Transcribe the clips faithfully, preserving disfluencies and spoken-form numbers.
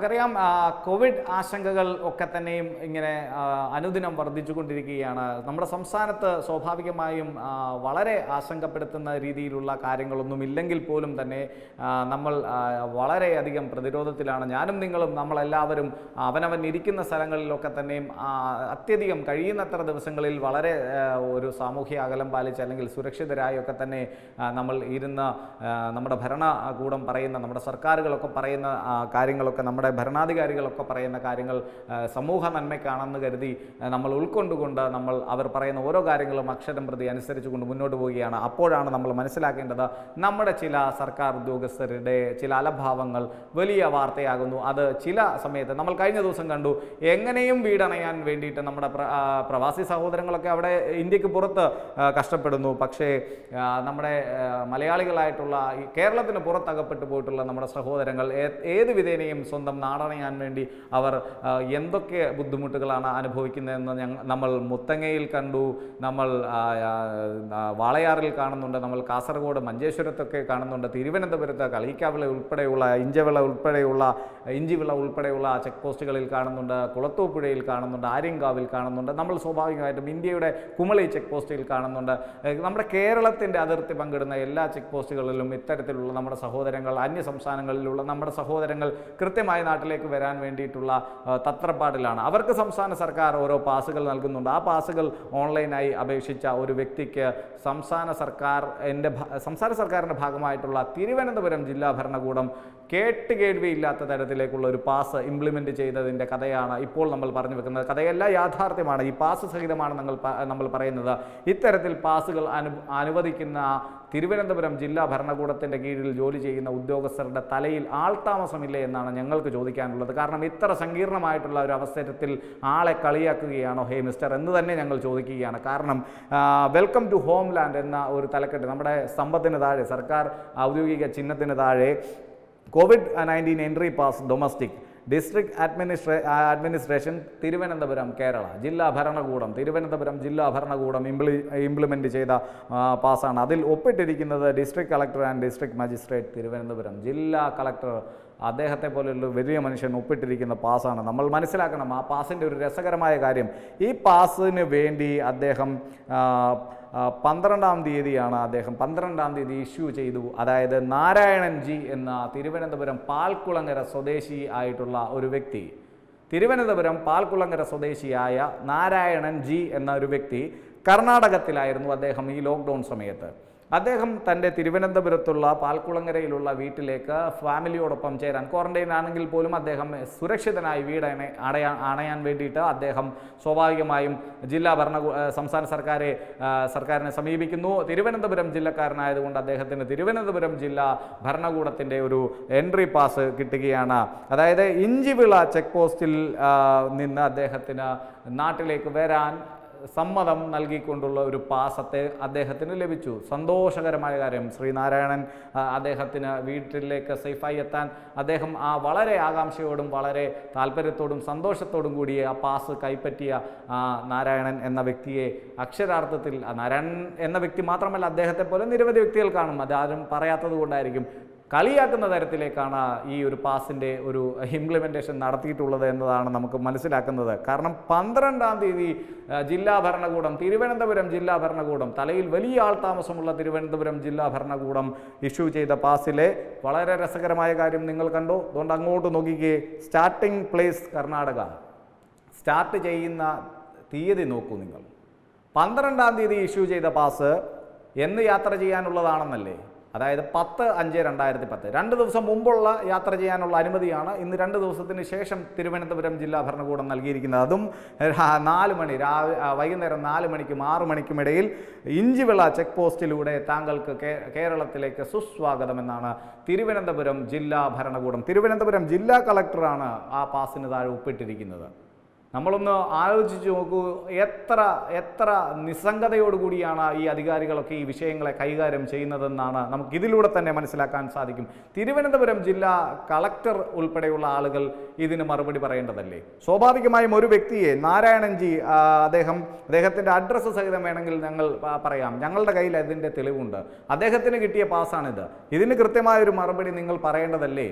നമുക്കറിയാം കോവിഡ് ആശങ്കകൾ ഒക്കെ തന്നെയും ഇങ്ങനെ അനുദിനം വർദ്ധിച്ചുകൊണ്ടിരിക്കുകയാണ്. നമ്മുടെ സംസ്ഥാനത്ത് സ്വാഭാവികമായും വളരെ ആശങ്കപ്പെടുത്തുന്ന രീതിയിലുള്ള കാര്യങ്ങളൊന്നും ഇല്ലെങ്കിൽ പോലും തന്നെ നമ്മൾ വളരെയധികം പ്രതിരോധത്തിലാണ്. ഞാനും നിങ്ങളും നമ്മളെല്ലാവരും അവനവൻ ഇരിക്കുന്ന സ്ഥലങ്ങളിലൊക്കെ തന്നെയും അത്യധികം കഴിയുന്നത്ര ദിവസങ്ങളിൽ വളരെ ഒരു സാമൂഹ്യ അകലം പാലിച്ച് അല്ലെങ്കിൽ സുരക്ഷിതരായൊക്കെ തന്നെ നമ്മൾ ഇരുന്ന് നമ്മുടെ ഭരണകൂടം പറയുന്ന നമ്മുടെ സർക്കാരുകളൊക്കെ പറയുന്ന കാര്യങ്ങളൊക്കെ നമ്മുടെ ഭരണാധികാരികളൊക്കെ പറയുന്ന കാര്യങ്ങൾ സമൂഹ നന്മയ്ക്കാണെന്ന് കരുതി നമ്മൾ ഉൾക്കൊണ്ടുകൊണ്ട് നമ്മൾ അവർ പറയുന്ന ഓരോ കാര്യങ്ങളും അക്ഷരം പ്രതി അനുസരിച്ചുകൊണ്ട് മുന്നോട്ട് പോവുകയാണ്. അപ്പോഴാണ് നമ്മൾ മനസ്സിലാക്കേണ്ടത് നമ്മുടെ ചില സർക്കാർ ഉദ്യോഗസ്ഥരുടെ ചില അലംഭാവങ്ങൾ വലിയ വാർത്തയാകുന്നു. അത് ചില സമയത്ത് നമ്മൾ കഴിഞ്ഞ ദിവസം കണ്ടു, എങ്ങനെയും വീടണയാൻ വേണ്ടിയിട്ട് നമ്മുടെ പ്രവാസി സഹോദരങ്ങളൊക്കെ അവിടെ ഇന്ത്യക്ക് പുറത്ത് കഷ്ടപ്പെടുന്നു. പക്ഷേ നമ്മുടെ മലയാളികളായിട്ടുള്ള കേരളത്തിന് പുറത്തകപ്പെട്ടു പോയിട്ടുള്ള നമ്മുടെ സഹോദരങ്ങൾ ഏത് വിധേനയും സ്വന്തം നാടണയാൻ വേണ്ടി അവർ എന്തൊക്കെ ബുദ്ധിമുട്ടുകളാണ് അനുഭവിക്കുന്നതെന്ന് ഞങ്ങൾ നമ്മൾ മുത്തങ്ങയിൽ കണ്ടു, നമ്മൾ വാളയാറിൽ കാണുന്നുണ്ട്, നമ്മൾ കാസർഗോഡ് മഞ്ചേശ്വരത്തൊക്കെ കാണുന്നുണ്ട്, തിരുവനന്തപുരത്ത് കളിയിക്കാവിള ഉൾപ്പെടെയുള്ള ഇഞ്ചവിള ഉൾപ്പെടെയുള്ള ഇഞ്ചിവിള ഉൾപ്പെടെയുള്ള ചെക്ക് പോസ്റ്റുകളിൽ കാണുന്നുണ്ട്, കുളത്തൂപ്പുഴയിൽ കാണുന്നുണ്ട്, ആര്യങ്കാവിൽ കാണുന്നുണ്ട്, നമ്മൾ സ്വാഭാവികമായിട്ടും ഇന്ത്യയുടെ കുമളി ചെക്ക് പോസ്റ്റിൽ കാണുന്നുണ്ട്. നമ്മുടെ കേരളത്തിൻ്റെ അതിർത്തി പങ്കിടുന്ന എല്ലാ ചെക്ക് പോസ്റ്റുകളിലും ഇത്തരത്തിലുള്ള നമ്മുടെ സഹോദരങ്ങൾ, അന്യ സംസ്ഥാനങ്ങളിലുള്ള നമ്മുടെ സഹോദരങ്ങൾ കൃത്യമായി നാട്ടിലേക്ക് വരാൻ വേണ്ടിയിട്ടുള്ള തത്രപ്പാടിലാണ്. അവർക്ക് സംസ്ഥാന സർക്കാർ ഓരോ പാസുകൾ നൽകുന്നുണ്ട്. ആ പാസുകൾ ഓൺലൈനായി അപേക്ഷിച്ച ഒരു വ്യക്തിക്ക് സംസ്ഥാന സർക്കാർ എൻ്റെ സംസ്ഥാന സർക്കാരിൻ്റെ ഭാഗമായിട്ടുള്ള തിരുവനന്തപുരം ജില്ലാ ഭരണകൂടം കേട്ടുകേൾവിയില്ലാത്ത തരത്തിലേക്കുള്ള ഒരു പാസ് ഇംപ്ലിമെൻ്റ് ചെയ്തതിൻ്റെ കഥയാണ് ഇപ്പോൾ നമ്മൾ പറഞ്ഞു വെക്കുന്നത്. കഥയെല്ലാം യാഥാർത്ഥ്യമാണ്. ഈ പാസ് സഹിതമാണ് നമ്മൾ നമ്മൾ പറയുന്നത്. ഇത്തരത്തിൽ പാസുകൾ അനു അനുവദിക്കുന്ന തിരുവനന്തപുരം ജില്ലാ ഭരണകൂടത്തിൻ്റെ കീഴിൽ ജോലി ചെയ്യുന്ന ഉദ്യോഗസ്ഥരുടെ തലയിൽ ആൾതാമസമില്ലേ എന്നാണ് ഞങ്ങൾക്ക് ചോദിക്കാനുള്ളത്. കാരണം ഇത്ര സങ്കീർണമായിട്ടുള്ള ഒരു അവസരത്തിൽ ആളെ കളിയാക്കുകയാണോ ഹേ മിസ്റ്റർ എന്ന് തന്നെ ഞങ്ങൾ ചോദിക്കുകയാണ്. കാരണം വെൽക്കം ടു ഹോം ലാൻഡ് എന്ന ഒരു തലക്കെട്ട് നമ്മുടെ സ്തംഭത്തിന് താഴെ, സർക്കാർ ഔദ്യോഗിക ചിഹ്നത്തിന് താഴെ Covid nineteen entry pass domestic district administration administration Thiruvananthapuram Kerala ജില്ലാ ഭരണകൂടം തിരുവനന്തപുരം ജില്ലാ ഭരണകൂടം ഇംപ്ലി ഇംപ്ലിമെൻറ്റ് ചെയ്ത പാസ്സാണ്. അതിൽ ഒപ്പിട്ടിരിക്കുന്നത് district collector and district magistrate Thiruvananthapuram. ജില്ലാ കളക്ടർ അദ്ദേഹത്തെ പോലെയുള്ള വലിയ മനുഷ്യൻ ഒപ്പിട്ടിരിക്കുന്ന പാസ്സാണ്. നമ്മൾ മനസ്സിലാക്കണം ആ പാസിൻ്റെ ഒരു രസകരമായ കാര്യം. ഈ പാസിന് വേണ്ടി അദ്ദേഹം പന്ത്രണ്ടാം തീയതിയാണ് അദ്ദേഹം പന്ത്രണ്ടാം തീയതി ഇഷ്യൂ ചെയ്തു. അതായത് നാരായണൻ ജി എന്ന തിരുവനന്തപുരം പാൽക്കുളങ്ങര സ്വദേശി ആയിട്ടുള്ള ഒരു വ്യക്തി, തിരുവനന്തപുരം പാൽക്കുളങ്ങര സ്വദേശിയായ നാരായണൻ ജി എന്ന ഒരു വ്യക്തി കർണാടകത്തിലായിരുന്നു അദ്ദേഹം ഈ ലോക്ക്ഡൗൺ സമയത്ത്. അദ്ദേഹം തൻ്റെ തിരുവനന്തപുരത്തുള്ള പാൽക്കുളങ്ങരയിലുള്ള വീട്ടിലേക്ക് ഫാമിലിയോടൊപ്പം ചേരാൻ, ക്വാറന്റൈൻ ആണെങ്കിൽ പോലും അദ്ദേഹം സുരക്ഷിതനായി വീട് അടയാൻ അണയാൻ വേണ്ടിയിട്ട് അദ്ദേഹം സ്വാഭാവികമായും ജില്ലാ ഭരണ സംസ്ഥാന സർക്കാരെ സർക്കാരിനെ സമീപിക്കുന്നു. തിരുവനന്തപുരം ജില്ലക്കാരനായതുകൊണ്ട് അദ്ദേഹത്തിന് തിരുവനന്തപുരം ജില്ലാ ഭരണകൂടത്തിൻ്റെ ഒരു എൻട്രി പാസ് കിട്ടുകയാണ്. അതായത് ഇഞ്ചിവിള ചെക്ക് പോസ്റ്റിൽ നിന്ന് അദ്ദേഹത്തിന് നാട്ടിലേക്ക് വരാൻ സമ്മതം നൽകിക്കൊണ്ടുള്ള ഒരു പാസത്തെ അദ്ദേഹത്തിന് ലഭിച്ചു. സന്തോഷകരമായ കാര്യം. ശ്രീനാരായണൻ അദ്ദേഹത്തിന് വീട്ടിലേക്ക് സേഫായി എത്താൻ അദ്ദേഹം ആ വളരെ ആകാംക്ഷയോടും വളരെ താല്പര്യത്തോടും സന്തോഷത്തോടും കൂടി ആ പാസ് കൈപ്പറ്റിയ നാരായണൻ എന്ന വ്യക്തിയെ അക്ഷരാർത്ഥത്തിൽ, നാരായണൻ എന്ന വ്യക്തി മാത്രമല്ല അദ്ദേഹത്തെ പോലെ നിരവധി വ്യക്തികൾ കാണും, അതാരും പറയാത്തത് കൊണ്ടായിരിക്കും, കളിയാക്കുന്ന തരത്തിലേക്കാണ് ഈ ഒരു പാസിൻ്റെ ഒരു ഇംപ്ലിമെൻറ്റേഷൻ നടത്തിയിട്ടുള്ളത് എന്നതാണ് നമുക്ക് മനസ്സിലാക്കുന്നത്. കാരണം പന്ത്രണ്ടാം തീയതി ജില്ലാ ഭരണകൂടം തിരുവനന്തപുരം ജില്ലാ ഭരണകൂടം തലയിൽ വലിയ ആൾതാമസമുള്ള തിരുവനന്തപുരം ജില്ലാ ഭരണകൂടം ഇഷ്യൂ ചെയ്ത പാസിലെ വളരെ രസകരമായ കാര്യം നിങ്ങൾ കണ്ടു. അതുകൊണ്ട് അങ്ങോട്ട് നോക്കിക്കേ. സ്റ്റാർട്ടിംഗ് പ്ലേസ് കർണാടക, സ്റ്റാർട്ട് ചെയ്യുന്ന തീയതി നോക്കൂ നിങ്ങൾ. പന്ത്രണ്ടാം തീയതി ഇഷ്യൂ ചെയ്ത പാസ് എന്ന് യാത്ര ചെയ്യാനുള്ളതാണെന്നല്ലേ? അതായത് പത്ത് അഞ്ച് രണ്ടായിരത്തി പത്ത് രണ്ട് ദിവസം മുമ്പുള്ള യാത്ര ചെയ്യാനുള്ള അനുമതിയാണ് ഇന്ന് രണ്ട് ദിവസത്തിന് ശേഷം തിരുവനന്തപുരം ജില്ലാ ഭരണകൂടം നൽകിയിരിക്കുന്നത്. അതും നാല് മണി രാവിലെ വൈകുന്നേരം നാല് മണിക്കും ആറു മണിക്കും ഇടയിൽ ഇഞ്ചിവിള ചെക്ക് പോസ്റ്റിലൂടെ താങ്കൾക്ക് കേരളത്തിലേക്ക് സുസ്വാഗതം എന്നാണ് തിരുവനന്തപുരം ജില്ലാ ഭരണകൂടം, തിരുവനന്തപുരം ജില്ലാ കളക്ടറാണ് ആ പാസിന് താഴെ ഒപ്പിട്ടിരിക്കുന്നത്. നമ്മളൊന്ന് ആലോചിച്ച് നോക്കൂ, എത്ര എത്ര നിസ്സംഗതയോടുകൂടിയാണ് ഈ അധികാരികളൊക്കെ ഈ വിഷയങ്ങളെ കൈകാര്യം ചെയ്യുന്നതെന്നാണ് നമുക്ക് ഇതിലൂടെ തന്നെ മനസ്സിലാക്കാൻ സാധിക്കും. തിരുവനന്തപുരം ജില്ലാ കളക്ടർ ഉൾപ്പെടെയുള്ള ആളുകൾ ഇതിന് മറുപടി പറയേണ്ടതല്ലേ? സ്വാഭാവികമായും ഒരു വ്യക്തിയെ, നാരായണൻജി, അദ്ദേഹം അദ്ദേഹത്തിൻ്റെ അഡ്രസ്സ് സഹിതം വേണമെങ്കിൽ ഞങ്ങൾ പറയാം, ഞങ്ങളുടെ കയ്യിൽ അതിൻ്റെ തെളിവുണ്ട്, അദ്ദേഹത്തിന് കിട്ടിയ പാസ്സാണിത്, ഇതിന് കൃത്യമായൊരു മറുപടി നിങ്ങൾ പറയേണ്ടതല്ലേ?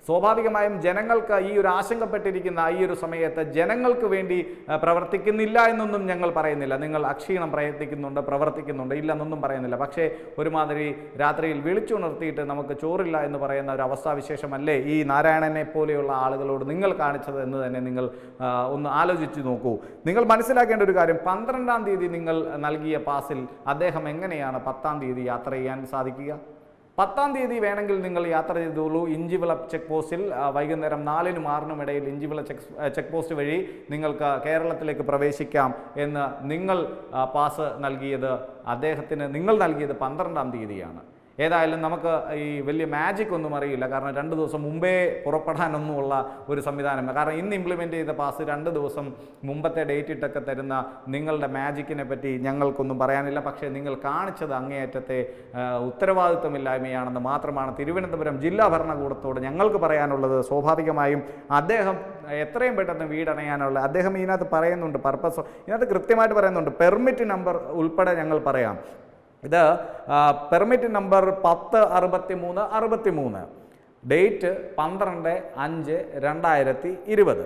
സ്വാഭാവികമായും ജനങ്ങൾക്ക് ഈ ഒരു ആശങ്കപ്പെട്ടിരിക്കുന്ന ഈ ഒരു സമയത്ത് ജനങ്ങൾക്ക് വേണ്ടി പ്രവർത്തിക്കുന്നില്ല എന്നൊന്നും ഞങ്ങൾ പറയുന്നില്ല. നിങ്ങൾ അക്ഷീണം പ്രയത്നിക്കുന്നുണ്ട്, പ്രവർത്തിക്കുന്നുണ്ട്, ഇല്ലെന്നൊന്നും പറയുന്നില്ല. പക്ഷേ ഒരുമാതിരി രാത്രിയിൽ വിളിച്ചുണർത്തിയിട്ട് നമുക്ക് ചോറില്ല എന്ന് പറയുന്ന ഒരു അവസ്ഥാവിശേഷമല്ലേ ഈ നാരായണനെ പോലെയുള്ള ആളുകളോട് നിങ്ങൾ കാണിച്ചത് എന്ന് തന്നെ നിങ്ങൾ ഒന്ന് ആലോചിച്ച് നോക്കൂ. നിങ്ങൾ മനസ്സിലാക്കേണ്ട ഒരു കാര്യം, പന്ത്രണ്ടാം തീയതി നിങ്ങൾ നൽകിയ പാസിൽ അദ്ദേഹം എങ്ങനെയാണ് പത്താം തീയതി യാത്ര ചെയ്യാൻ സാധിക്കുക? പത്താം തീയതി വേണമെങ്കിൽ നിങ്ങൾ യാത്ര ചെയ്തോളൂ. ഇഞ്ചിവിള ചെക്ക് പോസ്റ്റിൽ വൈകുന്നേരം നാലിനും ആറിനും ഇടയിൽ ഇഞ്ചിവിള ചെക്ക് ചെക്ക് പോസ്റ്റ് വഴി നിങ്ങൾക്ക് കേരളത്തിലേക്ക് പ്രവേശിക്കാം എന്ന് നിങ്ങൾ പാസ് നൽകിയത് അദ്ദേഹത്തിന് നിങ്ങൾ നൽകിയത് പന്ത്രണ്ടാം തീയതിയാണ്. ഏതായാലും നമുക്ക് ഈ വലിയ മാജിക് ഒന്നും അറിയില്ല, കാരണം രണ്ട് ദിവസം മുമ്പേ പുറപ്പെടാനൊന്നുമുള്ള ഒരു സംവിധാനം. കാരണം ഇന്ന് ഇംപ്ലിമെൻറ്റ് ചെയ്ത പാസ് രണ്ട് ദിവസം മുമ്പത്തെ ഡേറ്റ് ഇട്ടൊക്കെ തരുന്ന നിങ്ങളുടെ മാജിക്കിനെ പറ്റി ഞങ്ങൾക്കൊന്നും പറയാനില്ല. പക്ഷേ നിങ്ങൾ കാണിച്ചത് അങ്ങേയറ്റത്തെ ഉത്തരവാദിത്വമില്ലായ്മയാണെന്ന് മാത്രമാണ് തിരുവനന്തപുരം ജില്ലാ ഭരണകൂടത്തോട് ഞങ്ങൾക്ക് പറയാനുള്ളത്. സ്വാഭാവികമായും അദ്ദേഹം എത്രയും പെട്ടെന്ന് വീടണയാനുള്ള അദ്ദേഹം ഇതിനകത്ത് പറയുന്നുണ്ട്, പർപ്പസ് ഇതിനകത്ത് കൃത്യമായിട്ട് പറയുന്നുണ്ട്. പെർമിറ്റ് നമ്പർ ഉൾപ്പെടെ ഞങ്ങൾ പറയാം. ഇത് പെർമിറ്റ് നമ്പർ പത്ത് അറുപത്തി മൂന്ന് അറുപത്തി മൂന്ന്, ഡേറ്റ് പന്ത്രണ്ട് അഞ്ച് രണ്ടായിരത്തി ഇരുപത്.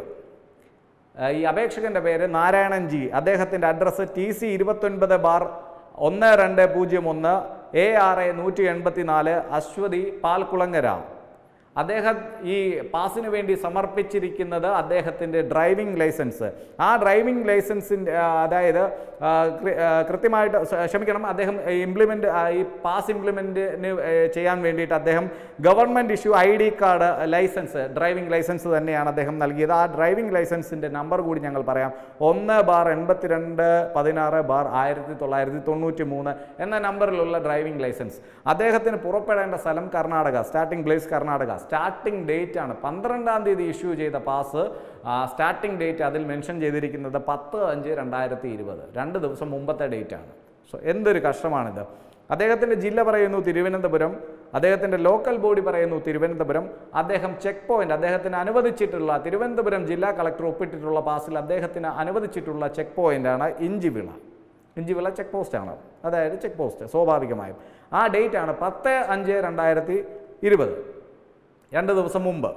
ഈ അപേക്ഷകൻ്റെ പേര് നാരായണൻ ജി. അദ്ദേഹത്തിൻ്റെ അഡ്രസ്സ് ടി സി ഇരുപത്തൊൻപത് ബാർ ഒന്ന് രണ്ട് പൂജ്യം ഒന്ന് എ ആർ എ നൂറ്റി എൺപത്തി നാല് അശ്വതി പാൽക്കുളങ്ങര. അദ്ദേഹം ഈ പാസിന് വേണ്ടി സമർപ്പിച്ചിരിക്കുന്നത് അദ്ദേഹത്തിൻ്റെ ഡ്രൈവിംഗ് ലൈസൻസ്. ആ ഡ്രൈവിംഗ് ലൈസൻസിൻ്റെ അതായത് കൃത്യമായിട്ട് ക്ഷമിക്കണം അദ്ദേഹം ഇംപ്ലിമെൻ്റ് ഈ പാസ് ഇംപ്ലിമെൻറ്റിന് ചെയ്യാൻ വേണ്ടിയിട്ട് അദ്ദേഹം government issue I D card licence driving licence തന്നെയാണ് അദ്ദേഹം നൽകിയത്. ആ ഡ്രൈവിംഗ് ലൈസൻസിൻ്റെ നമ്പർ കൂടി ഞങ്ങൾ പറയാം. ഒന്ന് ബാർ എൺപത്തി രണ്ട് പതിനാറ് ബാർ ആയിരത്തി തൊള്ളായിരത്തി തൊണ്ണൂറ്റി മൂന്ന് എന്ന നമ്പറിലുള്ള ഡ്രൈവിംഗ് ലൈസൻസ്. അദ്ദേഹത്തിന് പുറപ്പെടേണ്ട സ്ഥലം Karnataka, starting place Karnataka. Starting date ആണ് പന്ത്രണ്ടാം തീയതി ഇഷ്യൂ ചെയ്ത പാസ്. സ്റ്റാർട്ടിംഗ് ഡേറ്റ് അതിൽ മെൻഷൻ ചെയ്തിരിക്കുന്നത് പത്ത് അഞ്ച് രണ്ടായിരത്തി ഇരുപത്, രണ്ട് ദിവസം മുമ്പത്തെ ഡേറ്റ് ആണ്. സോ എന്തൊരു കഷ്ടമാണിത്. അദ്ദേഹത്തിൻ്റെ ജില്ല പറയുന്നു തിരുവനന്തപുരം, അദ്ദേഹത്തിൻ്റെ ലോക്കൽ ബോഡി പറയുന്നു തിരുവനന്തപുരം. അദ്ദേഹം ചെക്ക് പോയിന്റ് അദ്ദേഹത്തിന് അനുവദിച്ചിട്ടുള്ള തിരുവനന്തപുരം ജില്ലാ കളക്ടർ ഒപ്പിട്ടിട്ടുള്ള പാസിൽ അദ്ദേഹത്തിന് അനുവദിച്ചിട്ടുള്ള ചെക്ക് പോയിന്റാണ് ഇഞ്ചിവിള. ഇഞ്ചിവിള ചെക്ക് പോസ്റ്റാണ്, അതായത് ചെക്ക് പോസ്റ്റ്. സ്വാഭാവികമായും ആ ഡേറ്റ് ആണ് പത്ത് അഞ്ച് രണ്ടായിരത്തി ഇരുപത്, രണ്ട് ദിവസം മുമ്പ്.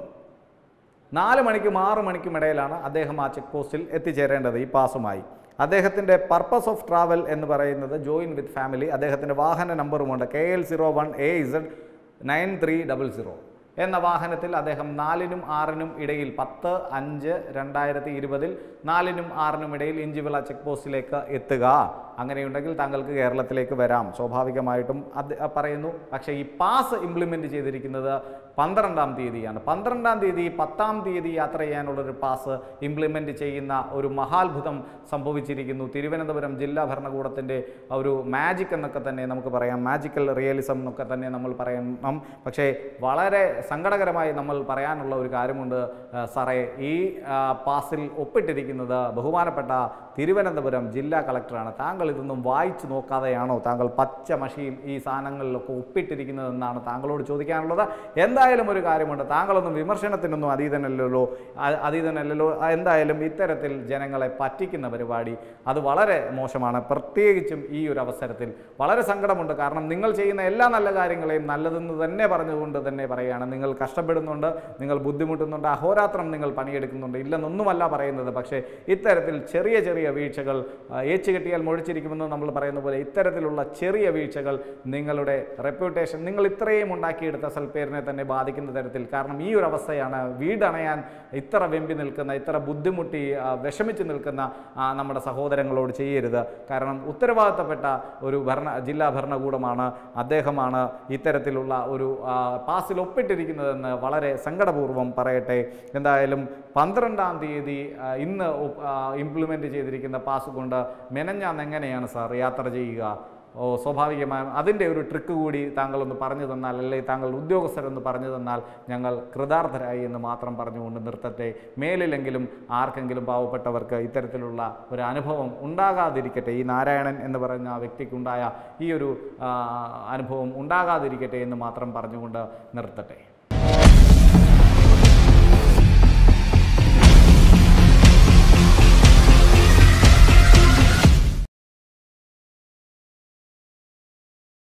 നാല് മണിക്കും ആറ് മണിക്കും ഇടയിലാണ് അദ്ദേഹം ആ ചെക്ക് പോസ്റ്റിൽ എത്തിച്ചേരേണ്ടത് ഈ പാസുമായി. അദ്ദേഹത്തിൻ്റെ പർപ്പസ് ഓഫ് ട്രാവൽ എന്ന് പറയുന്നത് ജോയിൻ വിത്ത് ഫാമിലി. അദ്ദേഹത്തിൻ്റെ വാഹന നമ്പറുമുണ്ട് K L zero one A Z nine three double zero എന്ന വാഹനത്തിൽ അദ്ദേഹം നാലിനും ആറിനും ഇടയിൽ പത്ത് അഞ്ച് രണ്ടായിരത്തി ഇരുപതിൽ നാലിനും ആറിനും ഇടയിൽ ഇഞ്ചിവിള ചെക്ക് പോസ്റ്റിലേക്ക് എത്തുക. അങ്ങനെയുണ്ടെങ്കിൽ താങ്കൾക്ക് കേരളത്തിലേക്ക് വരാം. സ്വാഭാവികമായിട്ടും അത് പറയുന്നു. പക്ഷേ ഈ പാസ് ഇംപ്ലിമെൻറ്റ് ചെയ്തിരിക്കുന്നത് പന്ത്രണ്ടാം തീയതിയാണ്. പന്ത്രണ്ടാം തീയതി പത്താം തീയതി യാത്ര ചെയ്യാനുള്ളൊരു പാസ് ഇംപ്ലിമെൻറ്റ് ചെയ്യുന്ന ഒരു മഹാത്ഭുതം സംഭവിച്ചിരിക്കുന്നു. തിരുവനന്തപുരം ജില്ലാ ഭരണകൂടത്തിൻ്റെ ഒരു മാജിക് എന്നൊക്കെ തന്നെ നമുക്ക് പറയാം, മാജിക്കൽ റിയലിസം എന്നൊക്കെ തന്നെ നമ്മൾ പറയണം. പക്ഷേ വളരെ സങ്കടകരമായി നമ്മൾ പറയാനുള്ള ഒരു കാര്യമുണ്ട് സാറേ. ഈ പാസിൽ ഒപ്പിട്ടിരിക്കുന്നത് ബഹുമാനപ്പെട്ട തിരുവനന്തപുരം ജില്ലാ കളക്ടറാണ്. താങ്കൾ ഇതൊന്നും വായിച്ചു നോക്കാതെയാണോ താങ്കൾ പച്ച മഷിയിൽ ഈ സാധനങ്ങളിലൊക്കെ ഒപ്പിട്ടിരിക്കുന്നതെന്നാണ് താങ്കളോട് ചോദിക്കാനുള്ളത്. എന്തായാലും ഒരു കാര്യമുണ്ട്, താങ്കളൊന്നും വിമർശനത്തിനൊന്നും അതീതനല്ലല്ലോ അതീതനല്ലല്ലോ എന്തായാലും ഇത്തരത്തിൽ ജനങ്ങളെ പറ്റിക്കുന്ന പരിപാടി അത് വളരെ മോശമാണ്. പ്രത്യേകിച്ചും ഈ ഒരു അവസരത്തിൽ വളരെ സങ്കടമുണ്ട്. കാരണം നിങ്ങൾ ചെയ്യുന്ന എല്ലാ നല്ല കാര്യങ്ങളെയും നല്ലതെന്ന് തന്നെ പറഞ്ഞുകൊണ്ട് തന്നെ പറയുകയാണ്. നിങ്ങൾ കഷ്ടപ്പെടുന്നുണ്ട്, നിങ്ങൾ ബുദ്ധിമുട്ടുന്നുണ്ട്, അഹോരാത്രം നിങ്ങൾ പണിയെടുക്കുന്നുണ്ട്, ഇല്ലെന്നൊന്നുമല്ല പറയുന്നത്. പക്ഷേ ഇത്തരത്തിൽ ചെറിയ ചെറിയ വീഴ്ചകൾ, ഏച്ചു കെട്ടിയാൽ മുഴിച്ചിരിക്കുമെന്ന് നമ്മൾ പറയുന്ന പോലെ ഇത്തരത്തിലുള്ള ചെറിയ വീഴ്ചകൾ നിങ്ങളുടെ റെപ്യൂട്ടേഷൻ, നിങ്ങൾ ഇത്രയും ഉണ്ടാക്കിയെടുത്ത സൽപ്പേരിനെ തന്നെ ബാധിക്കുന്ന തരത്തിൽ. കാരണം ഈ ഒരു അവസ്ഥയാണ് വീടണയാൻ ഇത്ര വെമ്പി നിൽക്കുന്ന, ഇത്ര ബുദ്ധിമുട്ടി വിഷമിച്ച് നിൽക്കുന്ന നമ്മുടെ സഹോദരങ്ങളോട് ചെയ്യരുത്. കാരണം ഉത്തരവാദിത്തപ്പെട്ട ഒരു ഭരണ ജില്ലാ ഭരണകൂടമാണ്, അദ്ദേഹമാണ് ഇത്തരത്തിലുള്ള ഒരു പാസിൽ ഒപ്പിട്ടിരിക്കുന്നതെന്ന് വളരെ സങ്കടപൂർവ്വം പറയട്ടെ. എന്തായാലും പന്ത്രണ്ടാം തീയതി ഇന്ന് ഇംപ്ലിമെൻറ്റ് ചെയ്തിരിക്കുന്ന പാസ് കൊണ്ട് മെനഞ്ഞാന്ന് എങ്ങനെയാണ് സാർ യാത്ര ചെയ്യുക? ഓ സ്വാഭാവികമായും അതിൻ്റെ ഒരു ട്രിക്ക് കൂടി താങ്കളൊന്ന് പറഞ്ഞു തന്നാൽ, അല്ലെങ്കിൽ താങ്കൾ ഉദ്യോഗസ്ഥരൊന്ന് പറഞ്ഞു തന്നാൽ ഞങ്ങൾ കൃതാർത്ഥരായി എന്ന് മാത്രം പറഞ്ഞുകൊണ്ട് നിർത്തട്ടെ. മേലിലെങ്കിലും ആർക്കെങ്കിലും പാവപ്പെട്ടവർക്ക് ഇത്തരത്തിലുള്ള ഒരു അനുഭവം ഉണ്ടാകാതിരിക്കട്ടെ. ഈ നാരായണൻ എന്ന് പറയുന്ന ആ വ്യക്തിക്കുണ്ടായ ഈ ഒരു അനുഭവം ഉണ്ടാകാതിരിക്കട്ടെ എന്ന് മാത്രം പറഞ്ഞുകൊണ്ട് നിർത്തട്ടെ.